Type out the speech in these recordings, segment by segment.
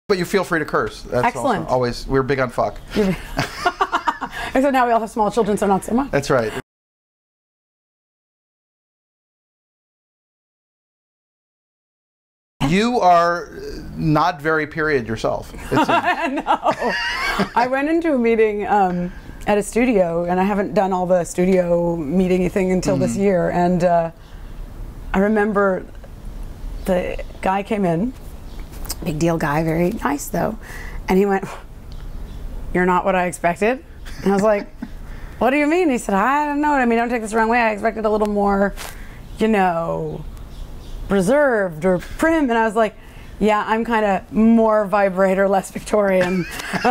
But you feel free to curse. That's Excellent. Always, we're big on fuck. Except now we all have small children, so not so much. That's right. You are not very period yourself. No. I went into a meeting at a studio, and I haven't done all the studio meeting thing until this year, and I remember the guy came in, big deal guy, very nice though, and he went, "You're not what I expected." And I was like, "What do you mean?" He said, "I don't know. I mean, don't take this the wrong way. I expected a little more, you know, reserved or prim." And I was like, "Yeah, I'm kind of more vibrator, less Victorian."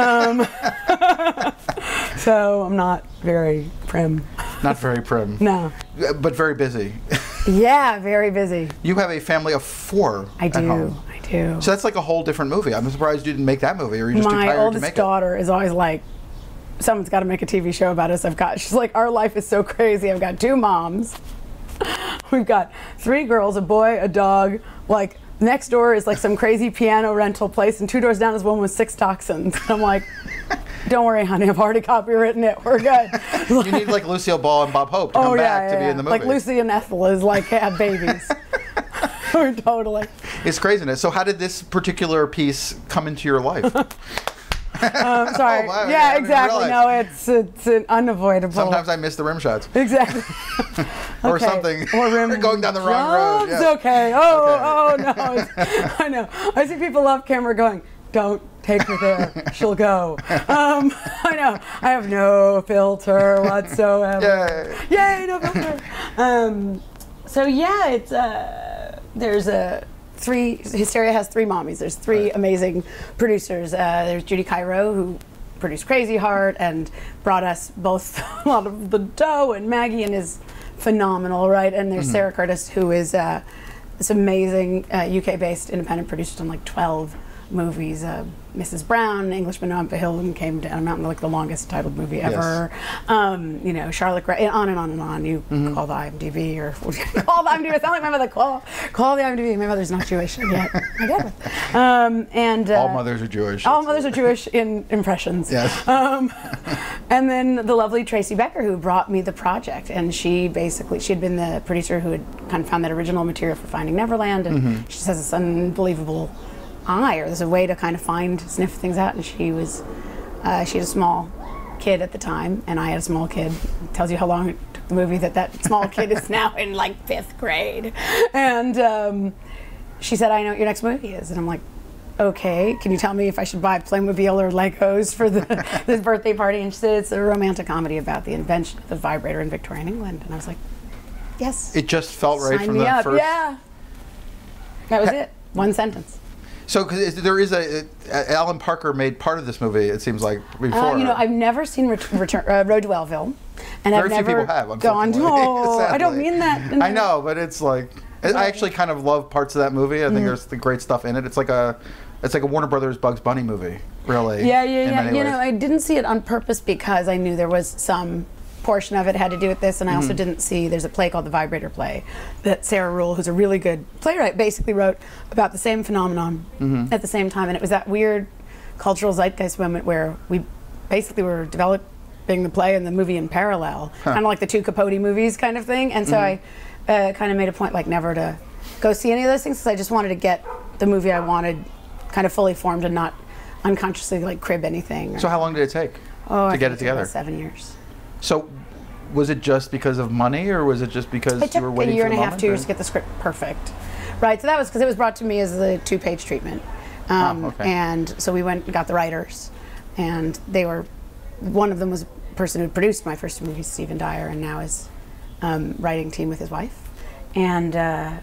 So I'm not very prim. Not very prim. No. But very busy. Yeah, very busy. You have a family of 4 at home. I do. So that's like a whole different movie. I'm surprised you didn't make that movie, or you're just too tired to make it. My oldest daughter is always like, someone's got to make a TV show about us. She's like, our life is so crazy. I've got 2 moms. We've got 3 girls, a boy, a dog. Like, next door is like some crazy piano rental place, and 2 doors down is one with 6 dachshunds. And I'm like, don't worry, honey, I've already copywritten it. We're good. You need like Lucille Ball and Bob Hope to come back to be in the movie. Like Lucy and Ethel is like have babies. Totally. It's craziness. So how did this particular piece come into your life? Sorry. Oh, wow, yeah, exactly. No, it's an unavoidable. Sometimes I miss the rim shots. Exactly. Or okay. something. Or rim going down the wrong road. It's Yeah. okay. Oh no. I know. I see people off camera going, "Don't take her there. She'll go." I know. I have no filter whatsoever. Yay, no filter. So yeah, it's there's a. Hysteria has 3 mommies. There's 3 amazing producers. There's Judy Cairo, who produced Crazy Heart and brought us both a lot of the dough, and Maggie and is phenomenal, right? And there's Sarah Curtis, who is this amazing UK-based independent producer, done like 12 movies. Mrs. Brown, Englishman on the Hill, and Came Down a Mountain, like the longest titled movie ever. Yes. You know, Charlotte Gray, on and on and on. You call the IMDb, or call the IMDb. I sound like my mother. Call the IMDb. My mother's not Jewish yet. I get it. And all mothers are Jewish. All mothers are Jewish in impressions. Yes. And then the lovely Tracy Becker, who brought me the project, and she had been the producer who had kind of found that original material for Finding Neverland, and she has this unbelievable eye, or there's a way to kind of sniff things out. And she had a small kid at the time, and I had a small kid. It tells you how long it took the movie that small kid is now in like 5th grade. And she said, "I know what your next movie is." And I'm like, "Okay, can you tell me if I should buy Playmobil or Legos for this birthday party?" And she said, "It's a romantic comedy about the invention of the vibrator in Victorian England." And I was like, "Yes." It just felt right from the first. Yeah. That was it. One sentence. So, because there is Alan Parker made part of this movie, it seems like, before. You know, I've never seen Road to Wellville, and Very I've never few people have, gone. Oh, I don't sadly. mean that. I know, but it's like, I actually kind of love parts of that movie. I think there's the great stuff in it. It's like a Warner Brothers Bugs Bunny movie, really. Yeah. You know, I didn't see it on purpose because I knew there was some portion of it had to do with this, and I also didn't see, there's a play called The Vibrator Play that Sarah Rule, who's a really good playwright, basically wrote about the same phenomenon at the same time. And it was that weird cultural zeitgeist moment where we basically were developing the play and the movie in parallel, kind of like the 2 Capote movies kind of thing. And so I kind of made a point like never to go see any of those things, because I just wanted to get the movie I wanted kind of fully formed and not unconsciously like crib anything. So how long did it take to get it together? 7 years. So, was it just because of money, or was it just because you were waiting for the moment? It took a year and a half, 2 years to get the script perfect. Right, so that was because it was brought to me as the 2-page treatment. And so we went and got the writers, and one of them was a person who produced my first movie, Stephen Dyer, and now is writing team with his wife. And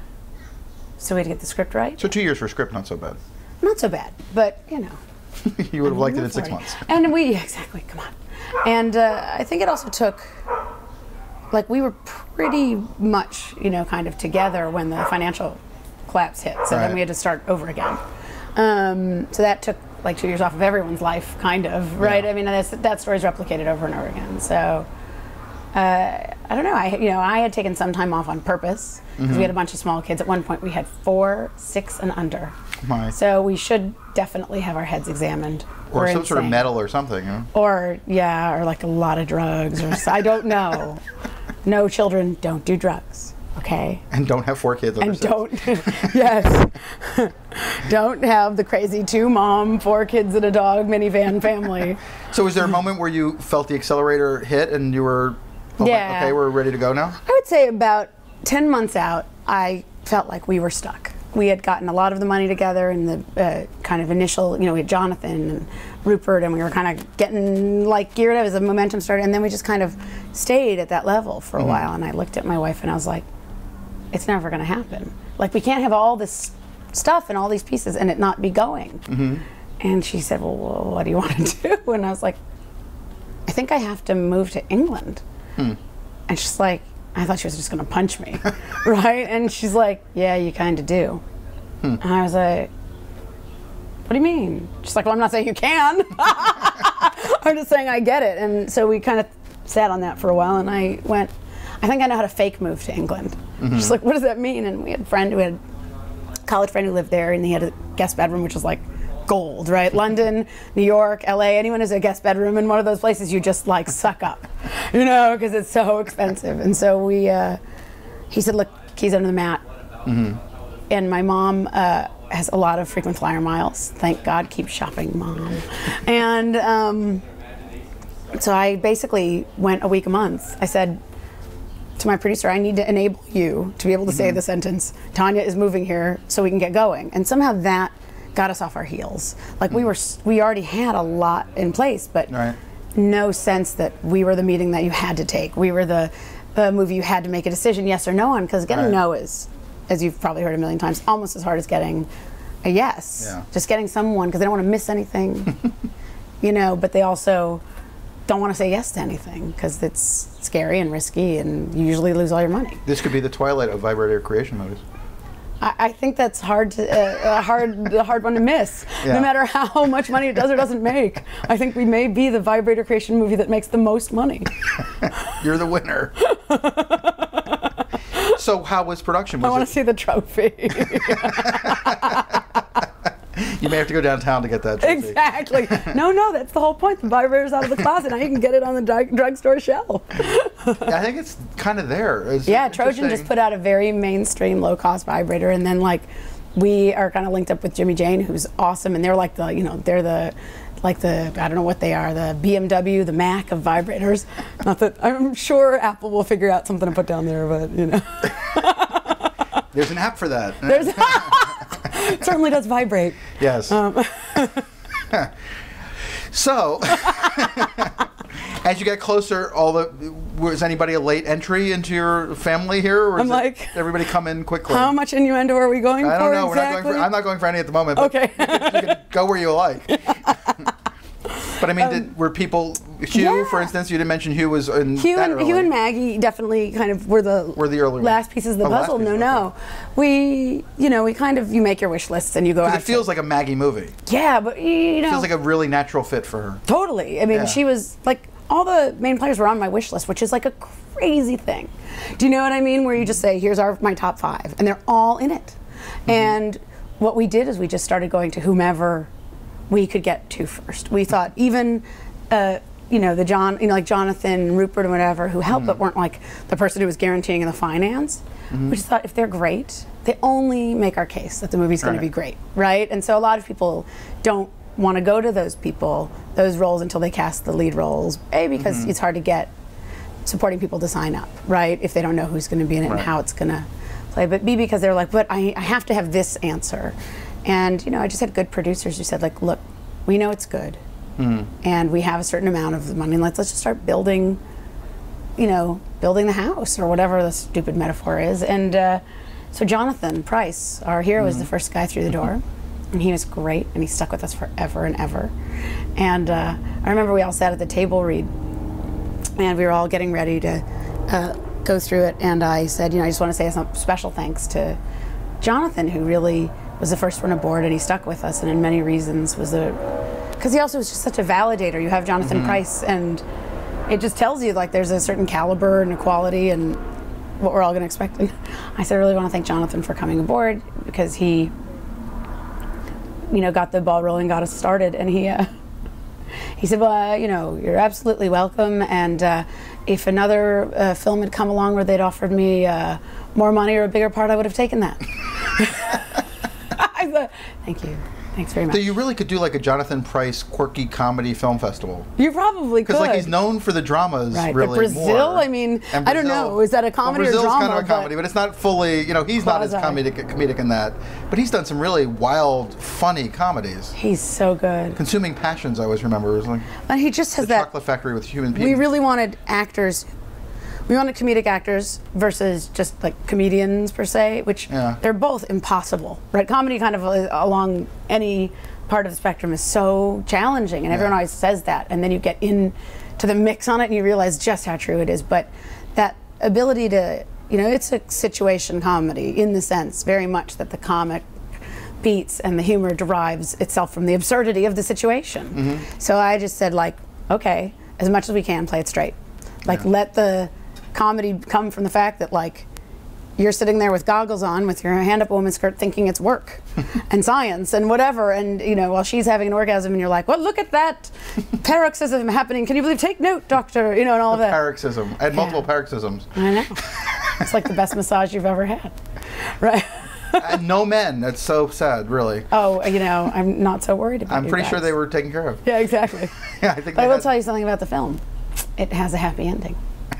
so we had to get the script right. So 2 years for a script, not so bad. Not so bad, but you know. You would have liked it in 6 months. And exactly, come on. And I think it also took, like, we were pretty much, you know, kind of together when the financial collapse hit. So then we had to start over again. So that took like 2 years off of everyone's life, kind of, right? I mean, that story's replicated over and over again. So I don't know. I had taken some time off on purpose because we had a bunch of small kids. At one point, we had 4, 6, and under. My. So we should definitely have our heads examined. Or some sort of medal or something. You know? Or like a lot of drugs. Or I don't know. No, children, don't do drugs. Okay. And don't have 4 kids under 6. Yes. Don't have the crazy 2-mom, 4 kids and a dog minivan family. So was there a moment where you felt the accelerator hit and you were, okay, we're ready to go now? I would say about 10 months out, I felt like we were stuck. We had gotten a lot of the money together in the kind of initial, we had Jonathan and Rupert, and we were kind of getting like geared up as the momentum started, and then we just kind of stayed at that level for a while. And I looked at my wife and I was like, it's never going to happen. Like, we can't have all this stuff and all these pieces and it not be going. And she said, well, what do you want to do? And I was like, I think I have to move to England. And she's like, I thought she was just going to punch me, right? And she's like, yeah, you kind of do. And I was like, what do you mean? She's like, well, I'm not saying you can. I'm just saying I get it. And so we kind of sat on that for a while, and I went, I think I know how to fake move to England. She's like, what does that mean? And we had a college friend who lived there, and he had a guest bedroom, which was like gold, right? London, New York, LA, anyone who's a guest bedroom in one of those places, you just like suck up, because it's so expensive. And so he said, look, keys under the mat. And my mom has a lot of frequent flyer miles. Thank God, keep shopping, Mom. And so I basically went a week a month. I said to my producer, I need to enable you to be able to say the sentence, Tanya is moving here so we can get going. And somehow that got us off our heels. Like we already had a lot in place, but no sense that we were the meeting that you had to take. We were the movie you had to make a decision, yes or no on, because getting no is, as you've probably heard a million times, almost as hard as getting a yes. Just getting someone, because they don't want to miss anything, but they also don't want to say yes to anything because it's scary and risky, and you usually lose all your money. This could be the twilight of vibrator creation movies. I think that's hard to a hard one to miss. No matter how much money it does or doesn't make, I think we may be the vibrator creation movie that makes the most money. You're the winner. So how was production? I want to see the trophy. You may have to go downtown to get that trophy. Exactly. No, that's the whole point. The vibrator's out of the closet. Now you can get it on the drugstore shelf. I think it's kind of there. Trojan just put out a very mainstream, low-cost vibrator, and then we are kind of linked up with Jimmy Jane, who's awesome, and they're like the I don't know what they are, the BMW, the Mac of vibrators. Not that I'm sure Apple will figure out something to put down there, but There's an app for that. It certainly does vibrate. Yes. So, as you get closer, was anybody a late entry into your family here, or everybody come in quickly? How much innuendo are we going for? I don't know. Exactly? I'm not going for any at the moment. But okay. you can go where you like. But I mean, were people, Hugh, for instance, you didn't mention Hugh was in Hugh and Maggie definitely kind of were the early last pieces of the puzzle. No. We you make your wish lists and you go out. It feels like a Maggie movie. Yeah, but it feels like a really natural fit for her. Totally. I mean, she was like, all the main players were on my wish list, which is like a crazy thing. Do you know what I mean? Where you just say, here's my top 5, and they're all in it. And what we did is we just started going to whomever we could get to first. We thought even, like Jonathan, Rupert, and whatever, who helped, but weren't like the person who was guaranteeing the finance. We just thought if they're great, they only make our case that the movie's going to be great, right? And so a lot of people don't want to go to those roles until they cast the lead roles. A, because it's hard to get supporting people to sign up, right? If they don't know who's going to be in it and how it's going to play. But B, because they're like, but I have to have this answer. And I just had good producers who said, like, look, we know it's good, and we have a certain amount of money. Let's just start building, building the house or whatever the stupid metaphor is. And so Jonathan Pryce, our hero, was the first guy through the door, and he was great, and he stuck with us forever and ever. And I remember we all sat at the table read, and we were all getting ready to go through it. And I said, I just want to say some special thanks to Jonathan, who really was the first one aboard, and he stuck with us, and in many reasons because he also was just such a validator. You have Jonathan Pryce, and it just tells you like there's a certain caliber and quality and what we're all going to expect. And I said, I really want to thank Jonathan for coming aboard, because he, you know, got the ball rolling, got us started, and he said, well, you know, you're absolutely welcome, and if another film had come along where they'd offered me more money or a bigger part, I would have taken that. I said, thank you. Thanks very much. So you really could do like a Jonathan Pryce quirky comedy film festival. You probably could. Because like he's known for the dramas, right. really. But Brazil, more. I mean, Brazil, I don't know. Is that a comedy or drama? Brazil's kind of a comedy, but it's not fully, you know, he's not as comedic in that. But he's done some really wild, funny comedies. He's so good. Consuming Passions, I always remember. It was like and he just has that Chocolate Factory with Human Beings. We really wanted actors. We wanted comedic actors versus just like comedians per se, which they're both impossible, right? Comedy kind of along any part of the spectrum is so challenging, and everyone always says that, and then you get into the mix on it and you realize just how true it is. But that ability to, you know, it's a situation comedy in the sense very much that the comic beats and the humor derives itself from the absurdity of the situation. So I just said, like, okay, as much as we can, play it straight. Like, let the comedy come from the fact that, like, you're sitting there with goggles on with your hand up a woman's skirt thinking it's work and science and whatever, and, you know, while she's having an orgasm and you're like, well, look at that paroxysm happening. Can you believe? Take note, doctor. You know, and all of that. Paroxysm. I had multiple paroxysms. I know. It's like the best massage you've ever had. Right. And no men. That's so sad, really. Oh, you know, I'm not so worried about it. I'm pretty sure they were taken care of. Yeah, exactly. Yeah, I think but I will tell you something about the film. It has a happy ending.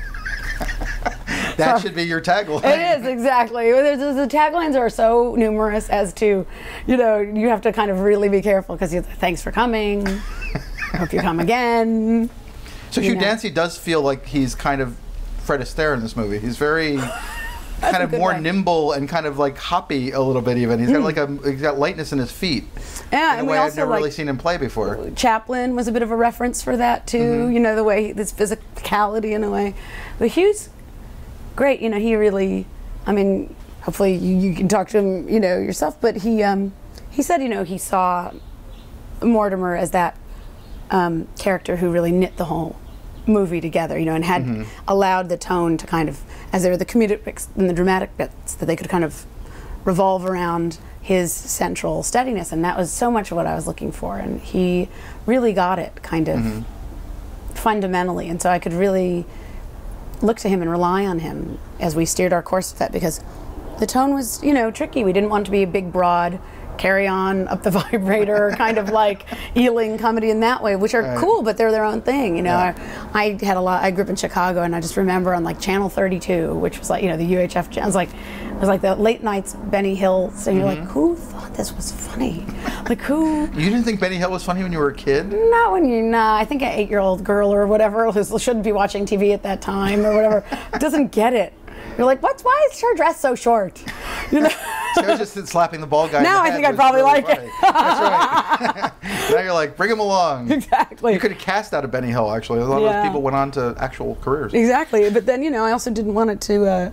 That should be your tagline. It is, exactly. The taglines are so numerous as to, you know, you have to kind of really be careful, because you thanks for coming. Hope you come again. So Hugh Dancy does feel like he's kind of Fred Astaire in this movie. He's very kind of more nimble and kind of like hoppy a little bit even. He's got like he's got lightness in his feet. Yeah, in a and way we also I've never really seen him play before. Chaplin was a bit of a reference for that too. You know, the way this physicality in a way. But Hugh's great. You know, he really. I mean, hopefully you can talk to him, you know, yourself. But he said, you know, he saw Mortimer as that character who really knit the whole movie together, you know, and had allowed the tone to kind of, as there were the comedic bits and the dramatic bits, that they could kind of revolve around his central steadiness, and that was so much of what I was looking for, and he really got it kind of fundamentally, and so I could really look to him and rely on him as we steered our course with that, because the tone was, you know, tricky. We didn't want to be a big, broad, carry on up the vibrator kind of like Ealing comedy in that way, which are cool, but they're their own thing, you know. I had a lot. I grew up in Chicago, and I just remember on like Channel 32, which was like, you know, the UHF channel. It was like the late nights Benny Hill. So you're like, who thought this was funny? Like, who? You didn't think Benny Hill was funny when you were a kid? Not when you're not. I think an 8-year-old girl or whatever who shouldn't be watching TV at that time or whatever doesn't get it. You're like, why is her dress so short? You know. So I was just slapping the bald guy. Now I think I'd probably really like it. That's right. Now you're like, bring him along. Exactly. You could have cast out of Benny Hill, actually. A lot of those people went on to actual careers. Exactly. But then, you know, I also didn't want it to,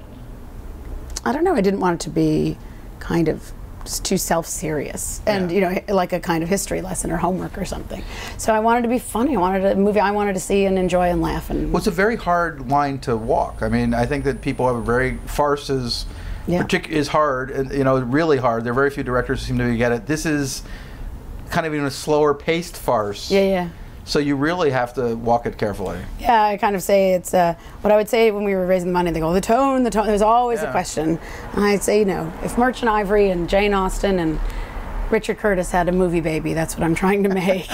I don't know, I didn't want it to be kind of just too self-serious and, you know, like a kind of history lesson or homework or something. So I wanted to be funny. I wanted a movie I wanted to see and enjoy and laugh. And well, it's a very hard line to walk. I mean, I think that people have a very farces. Is hard, and you know, really hard. There are very few directors who seem to get it. This is kind of even a slower paced farce. Yeah. So you really have to walk it carefully. Yeah, I kind of say it's what I would say when we were raising the money. They go, the tone. There's always a question. And I'd say, you know, if Merchant Ivory and Jane Austen and Richard Curtis had a movie baby, that's what I'm trying to make.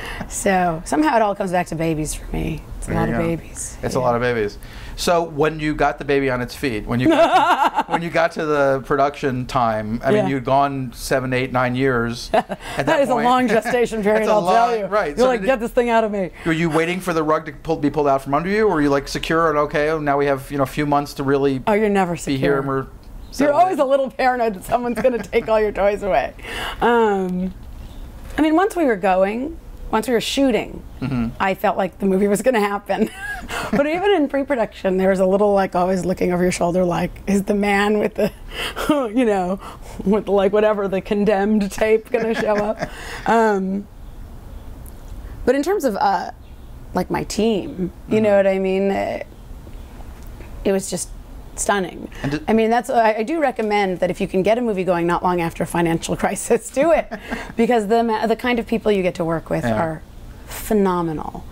So somehow it all comes back to babies for me. It's a lot of babies. It's a lot of babies. So when you got the baby on its feet, when you got to the production time, I mean, you'd gone 7, 8, 9 years. At that is point. A long gestation period, I'll tell you. Right. You're so like, get this thing out of me. Were you waiting for the rug to be pulled out from under you, or were you like secure and okay? Now we have, you know, a few months to really. Oh, you're never secure. Be here and we're. You're always a little paranoid that someone's going to take all your toys away. I mean, once we were shooting, I felt like the movie was going to happen. But even in pre-production, there was a little, like, always looking over your shoulder, like, is the man with the, you know, with like whatever, the condemned tape going to show up? But in terms of like my team. You know what I mean? It was just stunning. I mean, I do recommend that if you can get a movie going not long after a financial crisis, do it, because the kind of people you get to work with are phenomenal.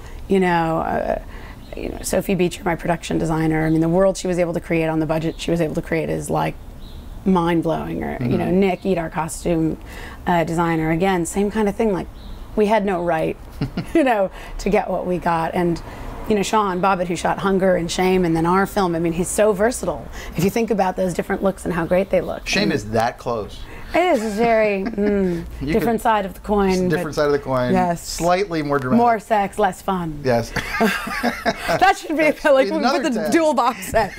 Sophie Beecher, my production designer, I mean, the world she was able to create on the budget she was able to create is like mind-blowing. Or Nick Eat, our costume designer, again, same kind of thing. Like, we had no right to get what we got. And Sean Bobbitt, who shot Hunger and Shame and then our film, I mean, he's so versatile if you think about those different looks and how great they look. Shame is that close. It is. It's very different side of the coin. Different side of the coin. Yes. Slightly more dramatic. More sex, less fun. Yes. That should be like with the dual box set.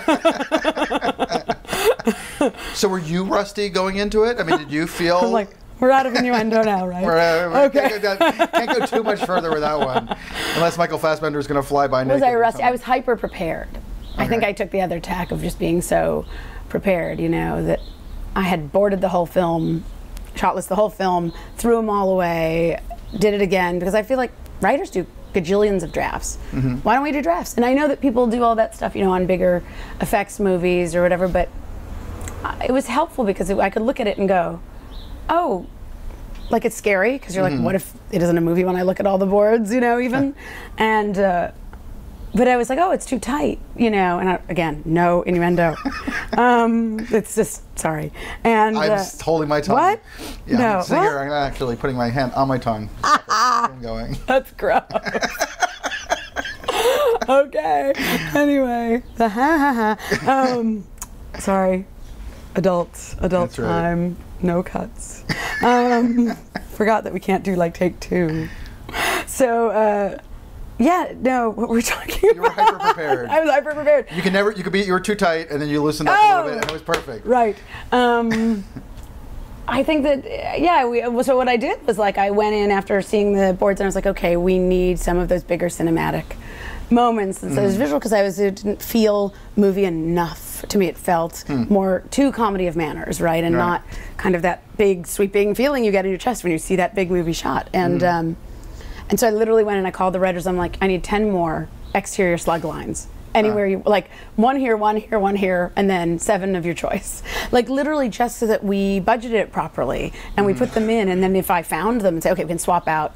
So were you rusty going into it? I mean, did you feel... I'm like, we're out of innuendo now, right? Okay. Can't go too much further with that one. Unless Michael Fassbender is going to fly by naked. Was I rusty? I was hyper prepared. Okay. I think I took the other tack of just being so prepared, that I had boarded the whole film, shot list the whole film, threw them all away, did it again, because I feel like writers do gajillions of drafts. Why don't we do drafts? And I know that people do all that stuff, on bigger effects movies or whatever, but it was helpful because I could look at it and go, oh, like it's scary, because you're like, what if it isn't a movie when I look at all the boards, even? And, but I was like, oh, it's too tight, and again, no innuendo. It's just, sorry. And I'm just holding my tongue. What? Yeah, no. I'm here, I'm actually putting my hand on my tongue. I'm going. That's gross. Okay. Anyway, sorry. Adult That's time. Right. No cuts. Forgot that we can't do like take two. So, what we're talking about. You were hyper prepared. I was hyper prepared. You were too tight, and then you loosened up a little bit, and it was perfect. Right. I think that, so what I did was like, I went in after seeing the boards and I was like, okay, we need some of those bigger cinematic moments. And so it was visual because it didn't feel movie enough. To me, it felt more too comedy of manners, right? And not kind of that big sweeping feeling you get in your chest when you see that big movie shot. And so I literally went and I called the writers. I'm like, I need 10 more exterior slug lines. Anywhere you, like one here, and then 7 of your choice. Like literally just so that we budgeted it properly and we put them in, and then if I found them and say, okay, we can swap out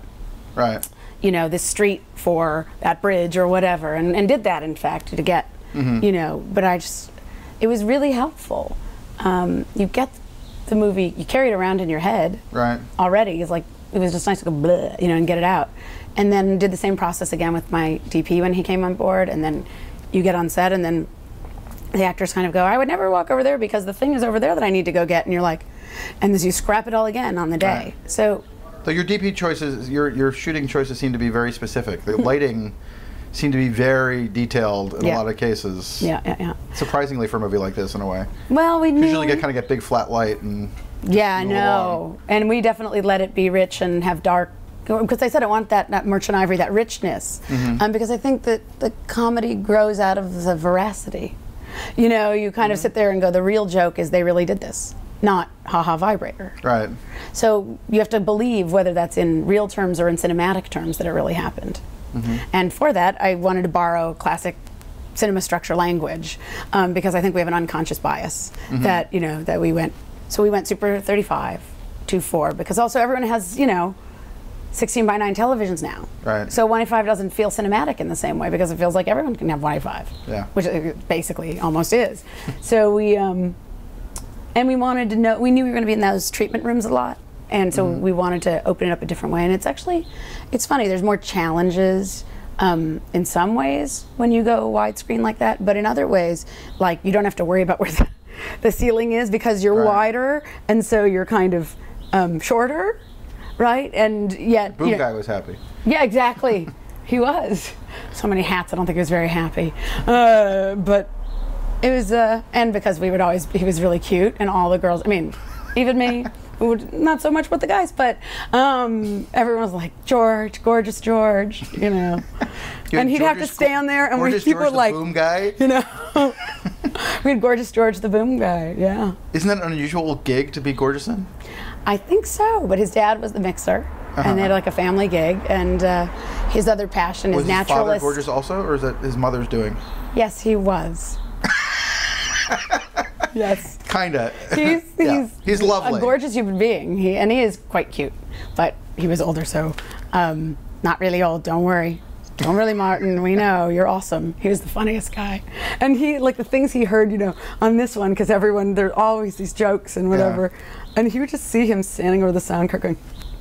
this street for that bridge or whatever, and did that in fact to get, but it was really helpful. You get the movie, you carry it around in your head already. It's like, it was just nice to go bleh, and get it out. And then did the same process again with my DP when he came on board, and then you get on set and then the actors kind of go, I would never walk over there because the thing is over there that I need to go get, and you're like, and then you scrap it all again on the day. So your DP choices, your shooting choices seem to be very specific. The lighting seemed to be very detailed in a lot of cases. Yeah. Surprisingly for a movie like this in a way. Well, we knew. Usually get big flat light and and we definitely let it be rich and have dark, because I said I want that Merchant Ivory, that richness, because I think that the comedy grows out of the veracity. You kind of sit there and go, the real joke is they really did this, not haha vibrator. Right. So you have to believe, whether that's in real terms or in cinematic terms, that it really happened. And for that, I wanted to borrow classic cinema structure language, because I think we have an unconscious bias that that we went. So we went super 35 to 4, because also everyone has 16:9 televisions now. Right. So 1:5 doesn't feel cinematic in the same way, because it feels like everyone can have 1:5. Yeah. Which it basically almost is. So we and we wanted to know. We knew we were going to be in those treatment rooms a lot, and so we wanted to open it up a different way. And it's funny. There's more challenges in some ways when you go widescreen like that, but in other ways, like you don't have to worry about where the ceiling is, because you're wider, and so you're kind of shorter. Right, and yet Boom guy was happy. Yeah, exactly. He was. So many hats. I don't think he was very happy. But it was, and because he was really cute, and all the girls. I mean, even me, not so much with the guys, but everyone was like, George, gorgeous George, And he'd have to stand there, and people were like, Boom guy. We had gorgeous George, the Boom guy. Yeah. Isn't that an unusual gig to be gorgeous in? I think so, but his dad was the mixer. and they had like a family gig. And his other passion is naturalist. Was his father gorgeous also, or is it his mother's doing? Yes, he was. Yes. Kinda. He's lovely. A gorgeous human being. He is quite cute, but he was older, so not really old. Don't worry. Don't really, Martin. We know you're awesome. He was the funniest guy, and he like the things he heard, on this one, because everyone there's always these jokes and whatever, and he would just see him standing over the sound card going,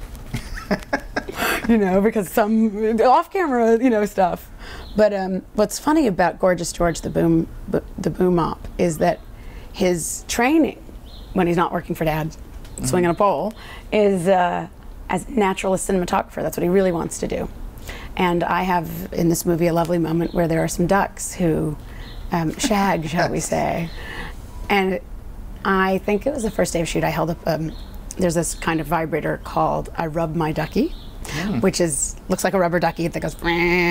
because some off-camera, stuff. But what's funny about Gorgeous George, the boom op, is that his training, when he's not working for Dad, swinging a pole, is as a naturalist cinematographer. That's what he really wants to do. And I have in this movie a lovely moment where there are some ducks who shag, shall we say. And I think it was the first day of shoot. I held up, there's this kind of vibrator called I Rub My Ducky, which looks like a rubber ducky that goes,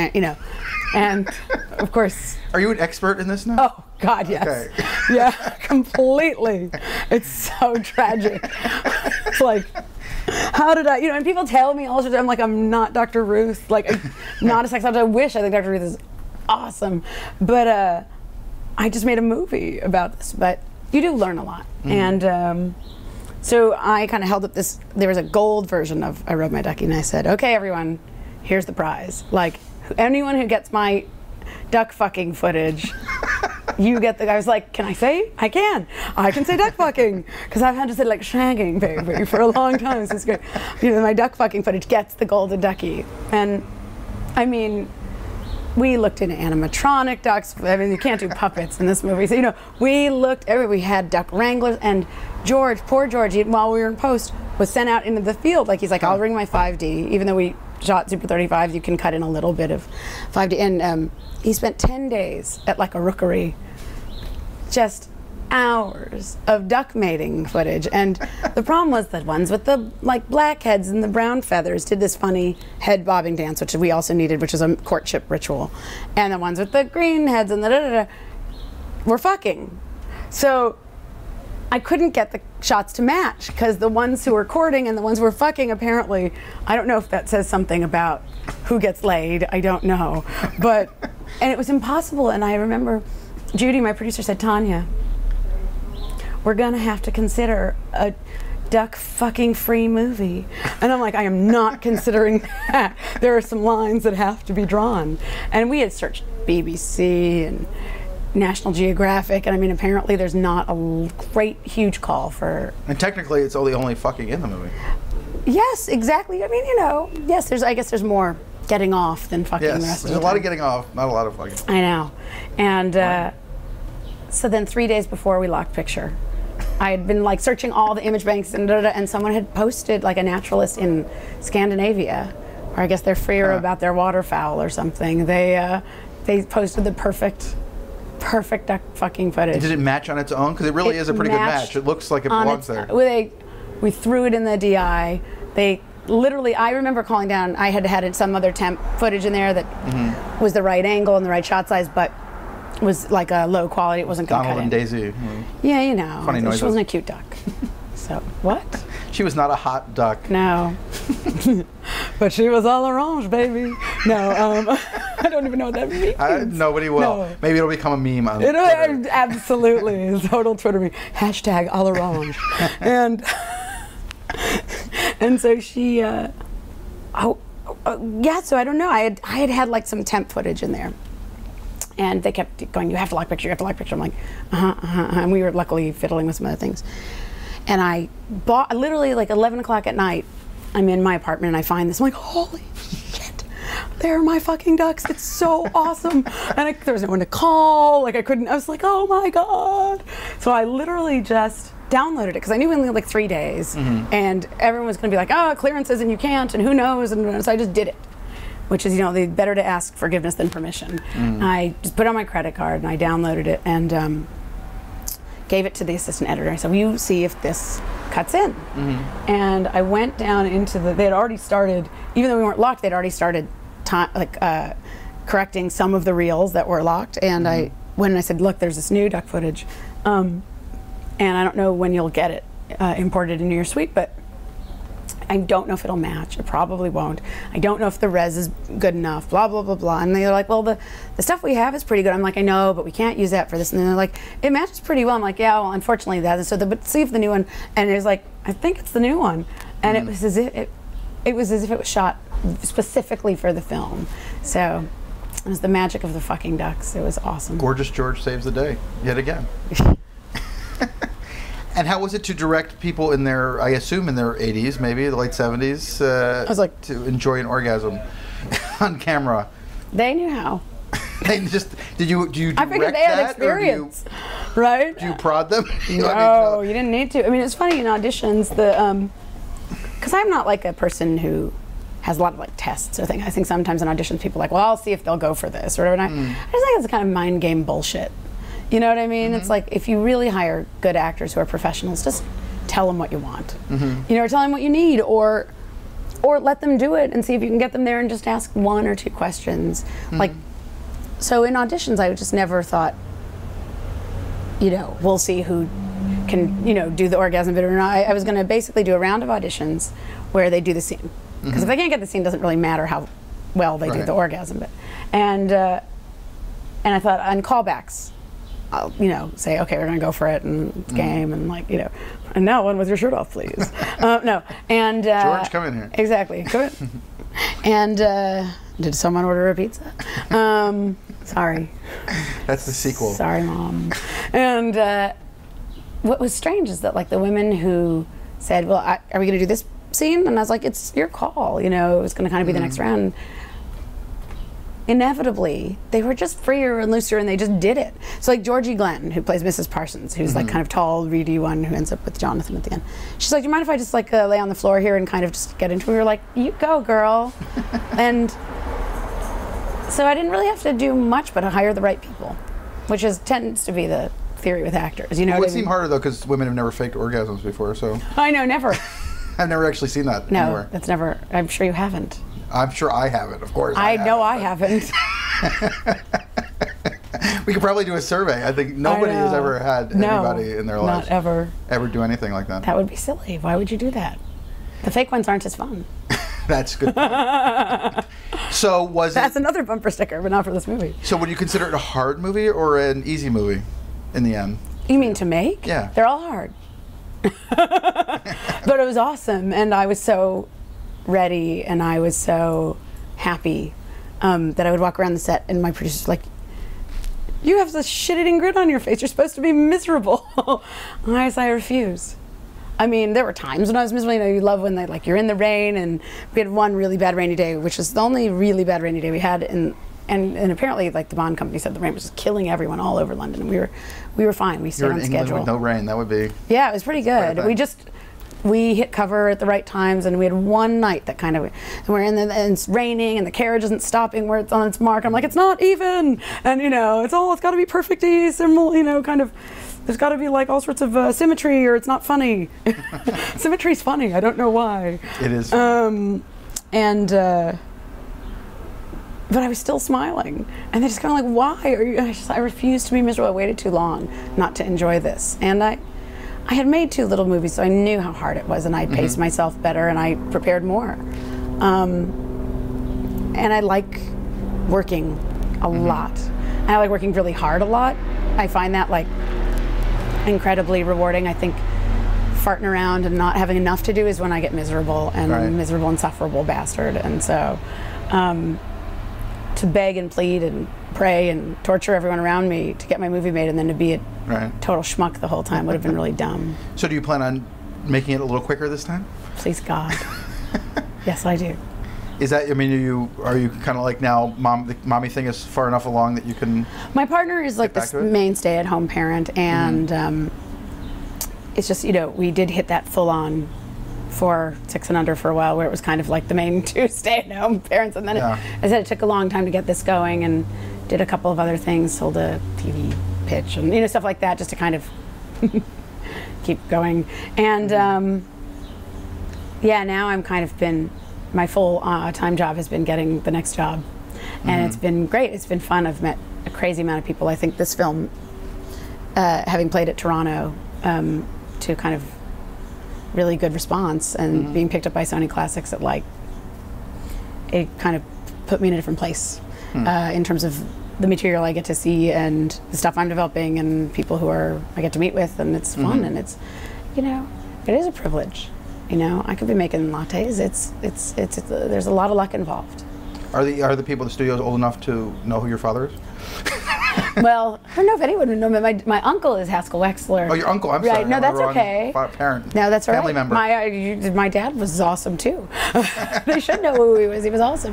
and of course. Are you an expert in this now? Oh, God, yes. Okay. Yeah, completely. It's so tragic. It's like, how did I, and people tell me all the time, I'm not Dr. Ruth, I'm not a sex operative. I wish. I think Dr. Ruth is awesome. But I just made a movie about this. But you do learn a lot. And so I kind of held up this, there was a gold version of I Rub My Ducky, and I said, okay, everyone, here's the prize. Anyone who gets my duck fucking footage, you get I was like, can I say? I can say duck fucking, because I've had to say shagging baby for a long time. So it's great. My duck fucking footage gets the golden ducky. And I mean, we looked into animatronic ducks. I mean, you can't do puppets in this movie. So we looked we had duck wranglers, and poor George, while we were in post, was sent out into the field. He's like, I'll bring my 5D, even though we shot Super 35s, you can cut in a little bit of 5D. And he spent 10 days at a rookery, just hours of duck mating footage. And the problem was the ones with the black heads and the brown feathers did this funny head bobbing dance, which we also needed, which is a courtship ritual. And the ones with the green heads and the were fucking. So I couldn't get the shots to match, because the ones who were courting and the ones who were fucking, apparently, I don't know if that says something about who gets laid, I don't know. And it was impossible. And I remember Judy, my producer, said, Tanya, we're gonna have to consider a duck fucking free movie. And I'm like, I am not considering that. There are some lines that have to be drawn. And we had searched BBC and National Geographic, and I mean, apparently there's not a great, huge call for... And technically, it's only fucking in the movie. Yes, exactly. I mean, yes, I guess there's more getting off than fucking the rest of the time. There's a lot of getting off, not a lot of fucking. I know. And so then 3 days before we locked picture, I had been searching all the image banks and someone had posted a naturalist in Scandinavia, or I guess they're freer about their waterfowl or something. They posted the perfect duck fucking footage. And did it match on its own? Because it really is a pretty good match. It looks like it belongs there. We threw it in the DI. They literally, I remember calling down, I had some other temp footage in there that was the right angle and the right shot size, but was a low quality. It wasn't going to cut in. Donald and Daisy. Yeah, Funny noises. She wasn't a cute duck. So, what? She was not a hot duck. No. But she was all orange, baby. No, I don't even know what that means. Nobody will. No. Maybe it'll become a meme on Twitter. Absolutely. Total Twitter meme. # all orange. And so she, so I don't know. I had some temp footage in there. And they kept going, you have to lock picture, you have to lock picture. I'm like, And we were luckily fiddling with some other things. And I bought, literally 11 o'clock at night, I'm in my apartment and I find this. I'm like, holy shit, they're my fucking ducks. It's so awesome. And there was no one to call. I was like, oh my God. So I literally just downloaded it because I knew we only had 3 days. And everyone was going to be like, oh, clearances and you can't and who knows. And so I just did it. Which is, better to ask forgiveness than permission. I just put it on my credit card and I downloaded it and gave it to the assistant editor. I said, will you see if this cuts in? And I went down into they had already started, even though we weren't locked, they'd already started correcting some of the reels that were locked. And I went and I said, look, there's this new duck footage. And I don't know when you'll get it imported into your suite, but I don't know if it'll match. It probably won't. I don't know if the res is good enough, blah, blah, blah, blah. And they're like, well, the stuff we have is pretty good. I'm like, I know, but we can't use that for this. And they're like, it matches pretty well. I'm like, yeah, well, unfortunately that is. But see if the new one, and it was like, I think it's the new one. And it was as if it was shot specifically for the film. So it was the magic of the fucking ducks. It was awesome. Gorgeous George saves the day, yet again. And how was it to direct people in their, I assume in their 80s, maybe the late 70s, I was like, to enjoy an orgasm on camera? They knew how. They just, do you direct I figured they had experience, right? Do you prod them? No, you didn't need to. I mean, it's funny in auditions, because I'm not like a person who has a lot of like tests or things. I think sometimes in auditions people are like, well, I'll see if they'll go for this or whatever. And I just think it's kind of mind game bullshit. You know what I mean? It's like, if you really hire good actors who are professionals, just tell them what you want. You know, or tell them what you need, or let them do it and see if you can get them there and just ask 1 or 2 questions. Like, so in auditions, I just never thought, you know, we'll see who can, you know, do the orgasm bit or not. I was going to basically do a round of auditions where they do the scene. Because if they can't get the scene, it doesn't really matter how well they do the orgasm bit. And I thought, on callbacks, I'll, you know, say, okay, we're gonna go for it, and it's game, and like, you know, and now one with your shirt off, please. No, and George, come in here. Exactly, come in. And did someone order a pizza? Sorry. That's the sequel. Sorry, Mom. And what was strange is that like the women who said, well, are we gonna do this scene? And I was like, it's your call, you know, it was gonna kind of be the next round. Inevitably, they were just freer and looser, and they just did it. So like Georgie Glenn, who plays Mrs. Parsons, who's like kind of tall, reedy one who ends up with Jonathan at the end. She's like, do you mind if I just like lay on the floor here and kind of just get into it? We were like, you go, girl. And so I didn't really have to do much but hire the right people, which tends to be the theory with actors. You know, well, what it I mean? seemed harder though because women have never faked orgasms before. So I know, never. I've never actually seen that anywhere. No, that's never. I'm sure you haven't. I'm sure I haven't, of course. I know I haven't. We could probably do a survey. I think nobody has ever had anybody in their lives ever do anything like that. That would be silly. Why would you do that? The fake ones aren't as fun. That's good. So That's another bumper sticker, but not for this movie. So would you consider it a hard movie or an easy movie in the end? You mean to make? Yeah. They're all hard. But it was awesome, and I was so ready, and I was so happy that I would walk around the set, and my producer's like, you have this shit-eating grin on your face. You're supposed to be miserable. And I refuse. I mean, there were times when I was miserable. You know, you love when they like you're in the rain, and we had one really bad rainy day, which was the only really bad rainy day we had, and apparently like the Bond company said the rain was just killing everyone all over London, and we were fine. We stayed on schedule. You're in England with no rain. That would be. Yeah, it was pretty good. We hit cover at the right times, and we had one night that kind of, and we're in and it's raining, and the carriage isn't stopping where it's on its mark. I'm like, it's not even, and you know, it's got to be perfectly similar, you know, kind of. There's got to be like all sorts of symmetry, or it's not funny. Symmetry's funny. I don't know why. It is. But I was still smiling, and they just kind of like, why are you? I refused to be miserable. I waited too long not to enjoy this, and I had made 2 little movies, so I knew how hard it was, and I paced myself better, and I prepared more. And I like working a lot. And I like working really hard a lot. I find that like incredibly rewarding. I think farting around and not having enough to do is when I get miserable, and I'm a miserable, insufferable bastard. And so to beg and plead and pray and torture everyone around me to get my movie made, and then to be a total schmuck the whole time would have been really dumb. So do you plan on making it a little quicker this time? Please God. Yes, I do. Is that, I mean, are you kind of like now, the mommy thing is far enough along that you can... My partner is like this main stay-at-home parent, and it's just, you know, we did hit that full-on 4, 6 and under for a while, where it was kind of like the main 2 stay-at-home parents, and then I said it took a long time to get this going, and did a couple of other things, sold a TV pitch, and you know, stuff like that, just to kind of keep going. And yeah, now I'm kind of been, my full time job has been getting the next job, and it's been great. It's been fun. I've met a crazy amount of people. I think this film, having played at Toronto, to kind of really good response, and being picked up by Sony Classics at like, it kind of put me in a different place in terms of the material I get to see and the stuff I'm developing and people who I get to meet with, and it's fun and it's, you know, it is a privilege. You know, I could be making lattes. It's there's a lot of luck involved. Are the people in the studios old enough to know who your father is? Well, I don't know if anyone would know, but my uncle is Haskell Wexler. Oh, your uncle, I'm sorry. No, that's okay. Parent. No, that's all right. Family member. My dad was awesome too. They should know who he was. He was awesome.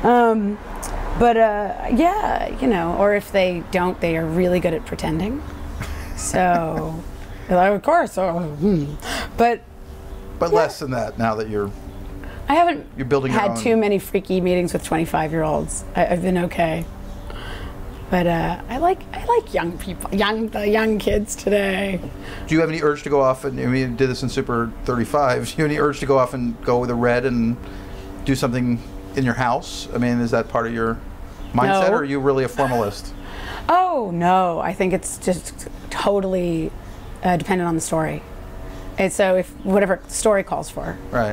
Yeah, you know, or if they don't, they are really good at pretending. So, like, of course. But less than that now that you're building your own. had too many freaky meetings with 25-year-olds. I've been okay. But I like young people, the young kids today. Do you have any urge to go off, and I mean, you did this in Super 35, do you have any urge to go off and go with a red and do something in your house? I mean, is that part of your mindset, or are you really a formalist? Oh, no. I think it's just totally dependent on the story. And so if whatever the story calls for. Right.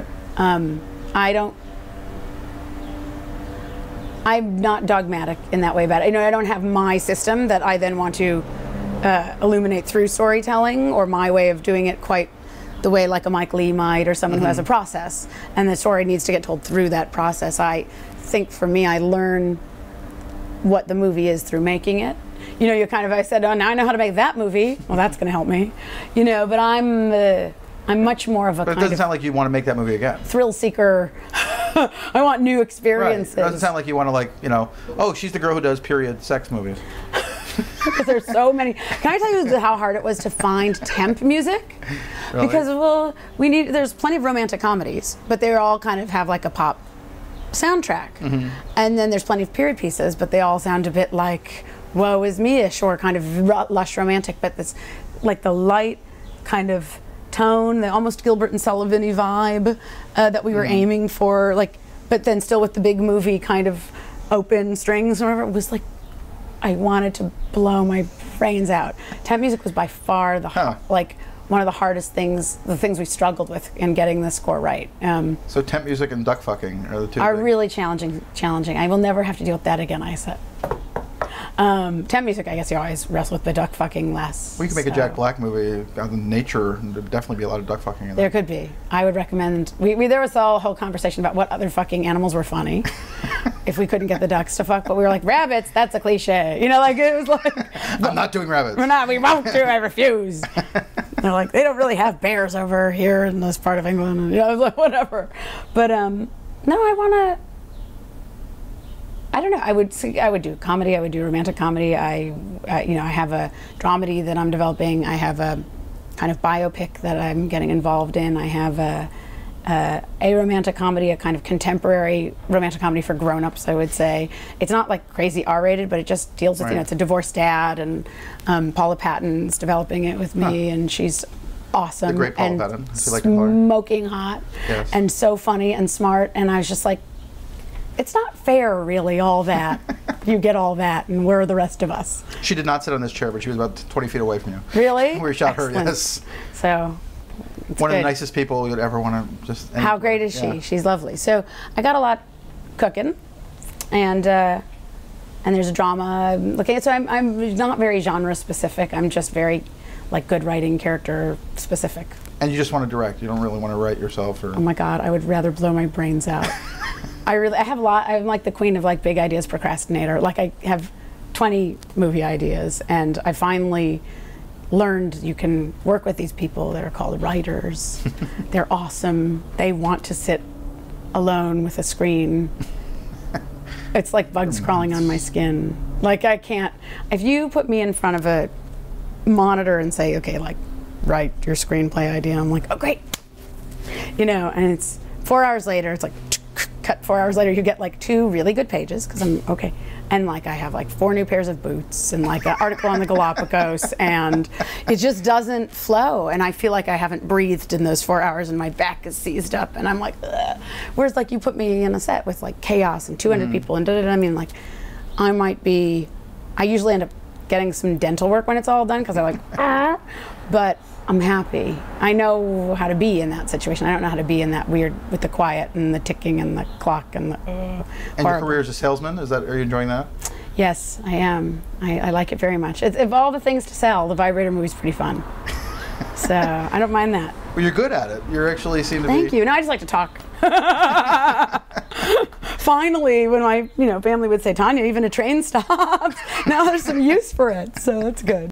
I'm not dogmatic in that way about it. You know, I don't have my system that I then want to illuminate through storytelling, or my way of doing it quite the way like a Mike Leigh might, or someone who has a process, and the story needs to get told through that process. I think for me, I learn what the movie is through making it. You know, I said, oh, now I know how to make that movie. Well, that's going to help me. You know, but I'm much more of a But it doesn't sound like you want to make that movie again. Thrill seeker. I want new experiences. Right. It doesn't sound like you want to, like, you know, oh, she's the girl who does period sex movies. Because there's so many. Can I tell you how hard it was to find temp music? Really? Because, well, there's plenty of romantic comedies, but they all kind of have like a pop soundtrack. And then there's plenty of period pieces, but they all sound a bit like woe is me-ish, or kind of lush romantic, but this, like the light kind of tone, the almost Gilbert and Sullivan-y vibe that we were aiming for, like, but then still with the big movie kind of open strings or whatever. It was like, I wanted to blow my brains out. Temp music was by far like one of the hardest things, the things we struggled with in getting the score right. So temp music and duck fucking are the two are things. really challenging. I will never have to deal with that again, I said. Temp music, I guess you always wrestle with the duck fucking less. We could make a Jack Black movie out in nature, and there'd definitely be a lot of duck fucking in there. There could be. I would recommend. There was a whole conversation about what other fucking animals were funny if we couldn't get the ducks to fuck, but we were like, rabbits, that's a cliche. You know, like, it was like, I'm not doing rabbits. We won't do, I refuse. They're like, they don't really have bears over here in this part of England. And, you know, I was like, whatever. But no, I don't know. I would do comedy. I would do romantic comedy. I have a dramedy that I'm developing. I have a kind of biopic that I'm getting involved in. I have a romantic comedy, a kind of contemporary romantic comedy for grown-ups, I would say. It's not like crazy R-rated, but it just deals with, you know, it's a divorced dad, and Paula Patton's developing it with me, and she's awesome. The great Paula and Patton. If you like to call her. Smoking hot, yes. And so funny and smart, and I was just like, it's not fair, really, all that. You get all that, and where are the rest of us? She did not sit on this chair, but she was about 20 feet away from you. Really? We shot Excellent. her, yes. So, one of the nicest people you'd ever want to just... How great is she? She's lovely. So, I got a lot cooking, and there's a drama I'm looking at. So, I'm not very genre specific. I'm just very, like, good writing, character specific. And you just want to direct. You don't really want to write yourself, or... Oh my God, I would rather blow my brains out. I'm like the queen of like big ideas procrastinator. Like, I have 20 movie ideas, and I finally learned you can work with these people that are called writers. They're awesome. They want to sit alone with a screen. It's like bugs crawling on my skin. Like, I can't, if you put me in front of a monitor and say, okay, like, write your screenplay idea, I'm like, oh great. You know, and it's 4 hours later, it's like, cut 4 hours later, you get like 2 really good pages, because I'm okay. And like, I have like 4 new pairs of boots and like an article on the Galapagos, and it just doesn't flow. And I feel like I haven't breathed in those 4 hours, and my back is seized up, and I'm like, ugh. Whereas like, you put me in a set with like chaos and 200 people and I mean, like, I usually end up getting some dental work when it's all done, because I'm like, but I'm happy. I know how to be in that situation. I don't know how to be in that weird with the quiet and the ticking and the clock and the And your career as a salesman, are you enjoying that? Yes, I am. I like it very much. Of all the things to sell, the vibrator movie's pretty fun. So I don't mind that. Well, you're good at it. You actually seem to be. Thank you. No, I just like to talk. Finally, when my family would say, Tanya, even a train stops. Now there's some use for it, so that's good.